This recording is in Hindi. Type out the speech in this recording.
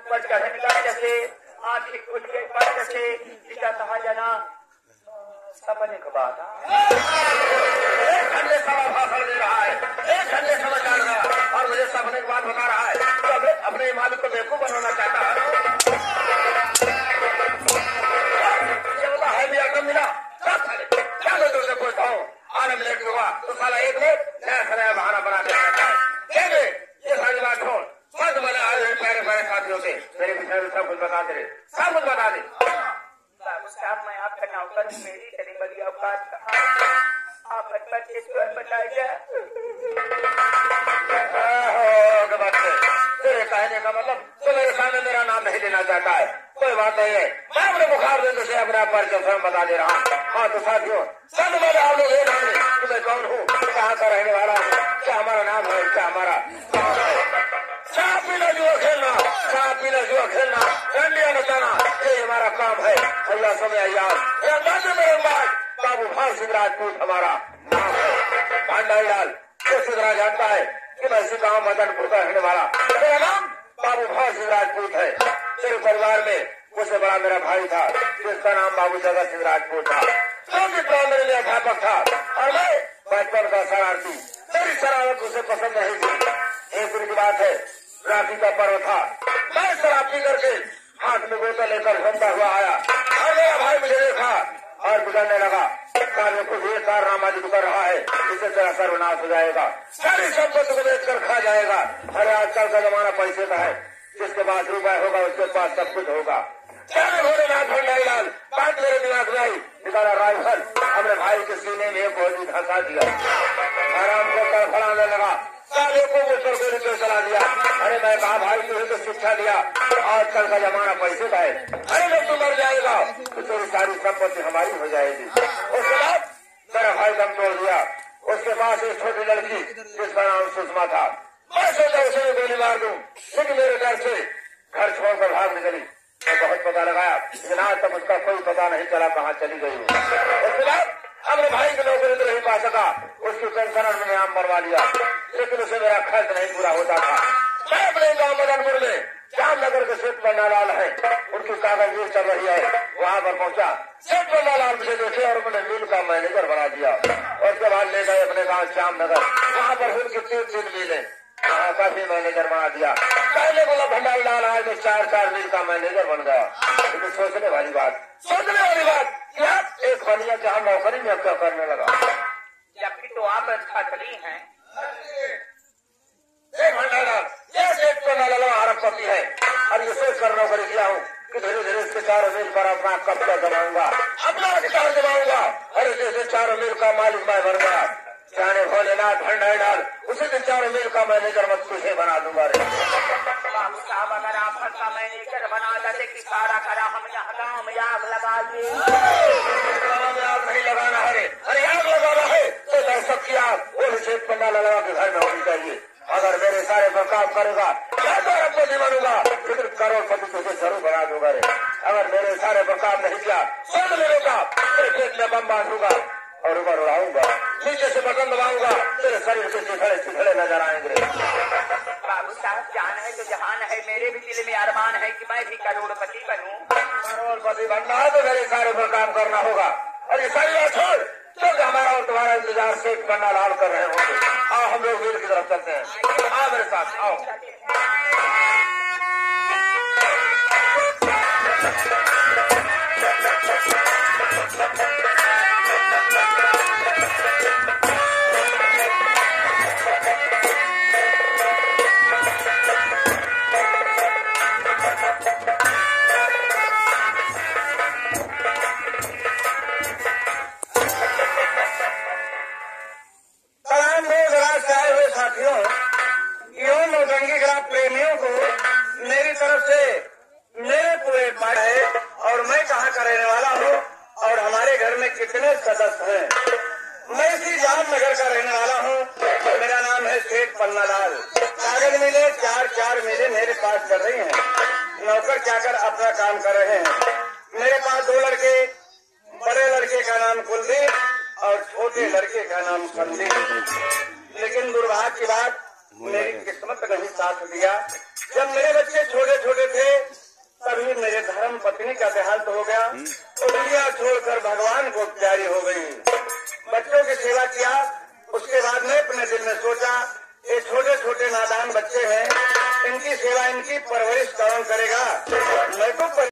पर चढ़ने का जैसे आँख खुल के पर जैसे इसका कहा जाना सपने को बात एक घंटे सवा भाषण दे रहा है, एक घंटे समझ आ रहा है और मुझे सपने की बात बता रहा है। तो अपने मालिक को बेवकूफ बनाना चाहता है। है भी आटम मिला क्या मैं तुमसे पूछता हूँ, आने मिनट हुआ तो साला एक मिनट नया खराया बहाना बना के ये सारी बात छोड़, मत बना प्यारे प्यारे साथियों से मेरे विषय में सब कुछ बता दे, सब कुछ बता दे। साहब मैं आपका नौकर हूँ, मेरी चली बड़ी औकात कहा आप बताइए। तेरे कहने का मतलब तो मेरे सामने मेरा नाम नहीं लेना चाहता है, कोई बात नहीं है। मैं अपने बुखार दिन से अपने आप परिचय बता दे रहा हूँ। हाँ तो साथियों सब मेरे आप लोग ये जाने तुम्हें कौन हूँ, कहाँ का रहने वाला हूँ, क्या हमारा नाम है, क्या हमारा शराब पीना जुआ खेलना, शराब पीना जुआ खेलना, डंडियां नचाना, ये हमारा काम है। अल्लाह समय अयाज मेरे बाद बाबू भान सिंह राजपूत हमारा नाम है। भांडारीलाल ये सिद्धरा जानता है कि मैं इसी गाँव मदनपुर का रहने वाला, मेरा नाम बाबू भान सिंह राजपूत है। मेरे परिवार में मुझसे बड़ा मेरा भाई था जिसका नाम बाबू जगत सिंह राजपूत था, जो कि प्राइमरी में अध्यापक था और मैं बचपन का शरारती। मेरी शरारत उसे पसंद नहीं थी। एक दिन की बात है, राखी का पर्व था, मैं शराब पी करके हाथ में बोतल लेकर घूमता हुआ आया और मेरा भाई मुझे देखा और बिगड़ने लगा। कार्य को ये कारनामा जो कर रहा है इससे तेरा सर्वनाश हो जाएगा, सारी संपत्ति को बेचकर खा जाएगा। अरे आजकल का जमाना पैसे का है, जिसके पास रुपए होगा उसके पास सब कुछ होगा। भोलेनाथ भंडारीलाल बात मेरे दिमाग में आई, निकाला राइफल, अपने भाई के सीने में एक गोली धंसा दिया, आराम से तड़फड़ाने लगा, सारे को ऊपर गोली को चला दिया। अरे मैं कहा भाई तुझे तो शिक्षा दिया, आजकल का जमाना पैसे का है, अरे जब तू मर जाएगा तो तेरी सारी संपत्ति हमारी हो जाएगी। उसके बाद मेरा भाई दम तोड़ दिया। उसके पास एक छोटी लड़की जिसका नाम सुषमा था, मैं सोचा उसे गोली मार दूं, लेकिन मेरे डर से घर छोड़कर भाग निकली। मैं बहुत पता लगाया लेकिन आज तक उसका कोई पता नहीं चला कहाँ चली गई। उसके बाद अपने भाई की नौकरी तो नहीं पा सका, उसकी पेंशन मैंने नाम बनवा लिया, लेकिन उसे मेरा खर्च नहीं पूरा होता था। मैं अपने गाँव मदनपुर में जामनगर के सेठ पन्नालाल है, उनकी कागज चल रही है, वहाँ पर पहुँचा। सेठ पन्नालाल मुझे देखे और उन्होंने मिल का मैनेजर बना दिया। उसके बाद ले गए अपने गाँव जामनगर, वहाँ पर उनकी 3 मिले, वहाँ का भी मैनेजर बना दिया। पहले बोला भंडारीलाल आज में 4 मिल का मैनेजर बन गया। लेकिन सोचने वाली बात क्या एक बनिया जहाँ नौकरी में क्या करने लगा, जबकि तो आप खतरी हैं। भंडारीलाल ये सेठ पन्नालाल अरबपति है और ये सोच कर नौकरी किया हूँ कि धीरे धीरे इसके 4 मील पर अपना कब्जा जमाऊंगा, अपना अधिकार जमाऊंगा। अरे जैसे 4 मील का मालिक मैं बन गया, जाने भोलेनाथ भंडारीलाल उसी दिन 4 मील का मैनेजर मत तुझे बना दूंगा। रे बाबू साहब अगर आप का मैनेजर बना देते कि सारा करा हम यहाँ गाँव में आग लगा दिए। आग नहीं लगाना है, अरे आग लगाना है तो दर्शक की आग वो सेठ पन्नालाल लगा के घर में होनी चाहिए। अगर मेरे सारे पर काम करेगा मैं तो अरबपति बनूंगा, लेकिन करोड़पति तुझे जरूर बना दूंगा। रे अगर मेरे सारे पर काम नहीं किया सुन मेरे का तेरे पेट में बम बांधूंगा और ऊपर उड़ाऊंगा, नीचे से बटन दबाऊंगा, तेरे शरीर से चिथड़े नजर आएंगे। बाबू साहब जान है तो जहान है, मेरे भी दिल में अरमान है कि मैं भी करोड़पति बनूं। करोड़पति बनना है तो मेरे सारे पर काम करना होगा। और ये सारी बात छोड़, क्योंकि हमारा और तुम्हारा इंतजार सेठ पन्नालाल कर रहे होंगे। आओ हम लोग मिल की तरफ चलते हैं, आओ मेरे साथ आओ। प्रेमियों को मेरी तरफ से मेरे पूरे पाए है और मैं कहाँ का रहने वाला हूँ और हमारे घर में कितने सदस्य हैं। मैं इसी जामनगर का रहने वाला हूँ। मेरा नाम है सेठ पन्नालाल। कागज मिले 4 मिले मेरे पास कर रही हैं, नौकर चाकर अपना काम कर रहे हैं। मेरे पास 2 लड़के, बड़े लड़के का नाम कुलदीप और छोटे लड़के का नाम संदीप। लेकिन दुर्भाग्य की बात मेरी किस्मत नहीं साथ दिया। जब मेरे बच्चे छोटे छोटे थे पत्नी का देहांत हो गया तो दुनिया छोड़कर भगवान को प्यारी हो गई। बच्चों की सेवा किया, उसके बाद में अपने दिल में सोचा ये छोटे छोटे नादान बच्चे हैं, इनकी सेवा इनकी परवरिश कौन करेगा, मैं तो